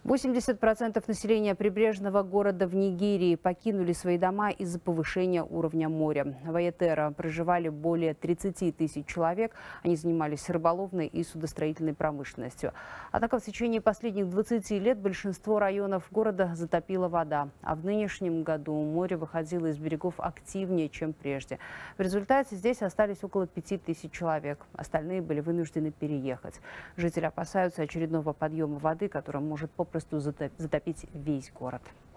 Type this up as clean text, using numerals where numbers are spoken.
80% населения прибрежного города в Нигерии покинули свои дома из-за повышения уровня моря. В Айетера проживали более 30 тысяч человек. Они занимались рыболовной и судостроительной промышленностью. Однако в течение последних 20 лет большинство районов города затопила вода. А в нынешнем году море выходило из берегов активнее, чем прежде. В результате здесь остались около 5 тысяч человек. Остальные были вынуждены переехать. Жители опасаются очередного подъема воды, который может попросту затопить весь город.